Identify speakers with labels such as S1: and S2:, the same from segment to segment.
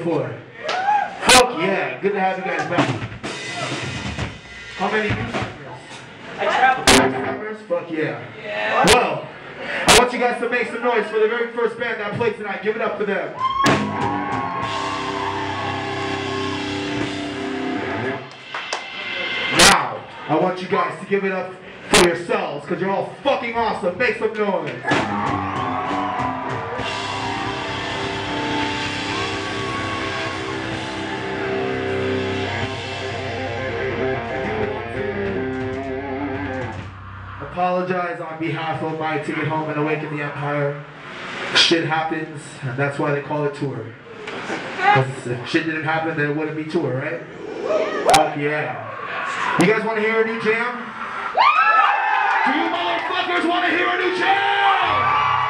S1: For. Fuck yeah, good to have you guys back. How many new timers?
S2: I traveled.
S1: Timers? Fuck yeah. Well, I want you guys to make some noise for the very first band that plays tonight. Give it up for them. Now, I want you guys to give it up for yourselves, because you're all fucking awesome. Make some noise. Apologize on behalf of my Ticket Home and Awaken the Empire. Shit happens, and that's why they call it tour. Because if shit didn't happen, then it wouldn't be tour, right? Fuck yeah. You guys want to hear a new jam? Do you motherfuckers want to hear a new jam?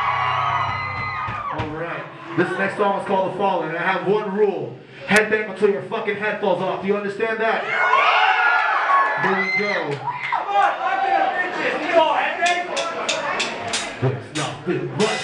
S1: Alright. This next song is called The Fallen, and I have one rule. Headbang until your fucking head falls off. Do you understand that? Here we go. There's nothing but